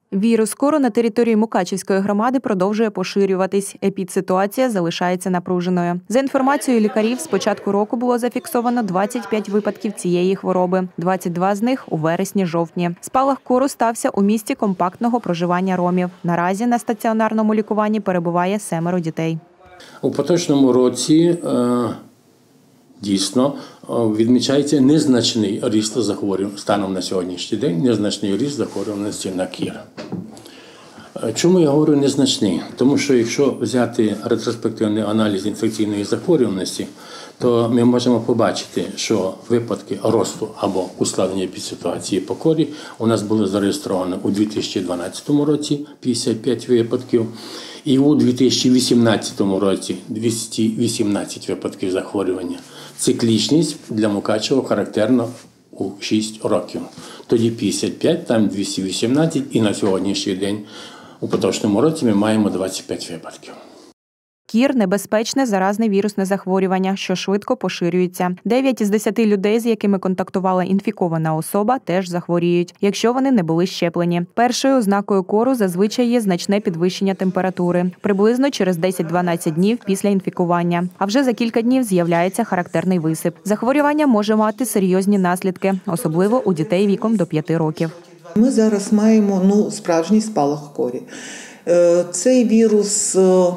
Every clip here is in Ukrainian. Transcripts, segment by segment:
Вірус кору на території Мукачівської громади продовжує поширюватись. Епідситуація залишається напруженою. За інформацією лікарів, з початку року було зафіксовано 25 випадків цієї хвороби, 22 з них – у вересні-жовтні. Спалах кору стався у місті компактного проживання ромів. Наразі на стаціонарному лікуванні перебуває 7 дітей. У поточному році дійсно відмічається незначний ріст захворювань станом на сьогоднішній день, незначний ріст захворюваності на кір. Чому я говорю незначний? Тому що якщо взяти ретроспективний аналіз інфекційної захворюваності, то ми можемо побачити, що випадки росту або ускладнення епідситуації по корі у нас були зареєстровані у 2012 році 55 випадків, і у 2018 році 218 випадків захворювання. Циклічність для Мукачева характерна у 6 років. Тоді 55, там 218, і на сьогоднішній день у поточному році ми маємо 25 випадків. Кір – небезпечне заразне вірусне захворювання, що швидко поширюється. 9 із 10 людей, з якими контактувала інфікована особа, теж захворіють, якщо вони не були щеплені. Першою ознакою кору зазвичай є значне підвищення температури, приблизно через 10-12 днів після інфікування. А вже за кілька днів з'являється характерний висип. Захворювання може мати серйозні наслідки, особливо у дітей віком до 5 років. Ми зараз маємо справжній спалах корі. Цей вірус...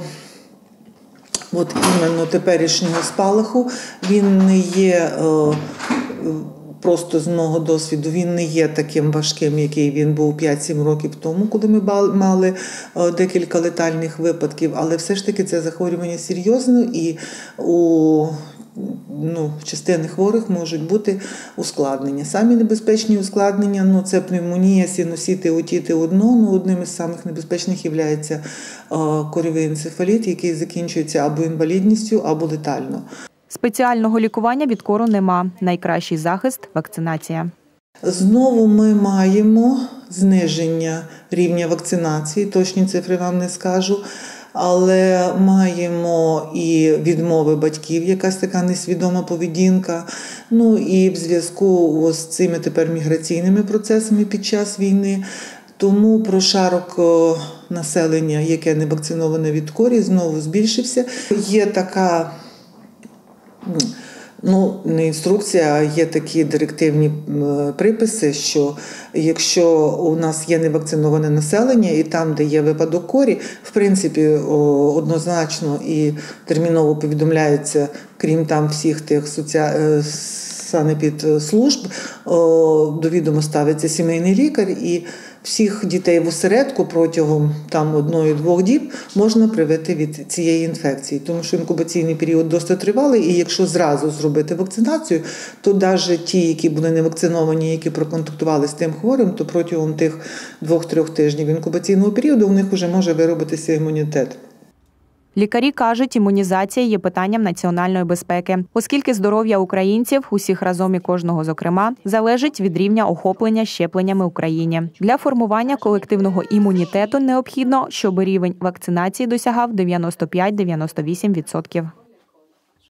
От іменно теперішнього спалаху, він не є, просто з мого досвіду, він не є таким важким, який він був 5-7 років тому, коли ми мали декілька летальних випадків, але все ж таки це захворювання серйозне і у частини хворих можуть бути ускладнення. Самі небезпечні ускладнення – це пневмонія, синусити, отіти одно, одним із самих небезпечних є корьовий енцефаліт, який закінчується або інвалідністю, або летально. Спеціального лікування від кору нема. Найкращий захист – вакцинація. Знову ми маємо зниження рівня вакцинації, точні цифри вам не скажу, але маємо і відмови батьків, якась така несвідома поведінка. І в зв'язку з цими тепер міграційними процесами під час війни, тому прошарок населення, яке не вакциноване від корі, знову збільшився. Є така, не інструкція, а є такі директивні приписи, що якщо у нас є невакциноване населення і там, де є випадок корі, в принципі, однозначно і терміново повідомляється, крім там всіх тих санепідслужб, до відома ставиться сімейний лікар, і всіх дітей в осередку протягом 1-2 діб можна привити від цієї інфекції, тому що інкубаційний період досить тривалий, і якщо зразу зробити вакцинацію, то навіть ті, які були не вакциновані, які проконтактували з тим хворим, то протягом тих 2-3 тижнів інкубаційного періоду у них вже може виробитися імунітет. Лікарі кажуть, імунізація є питанням національної безпеки, оскільки здоров'я українців, усіх разом і кожного зокрема, залежить від рівня охоплення щепленнями в Україні. Для формування колективного імунітету необхідно, щоб рівень вакцинації досягав 95-98%.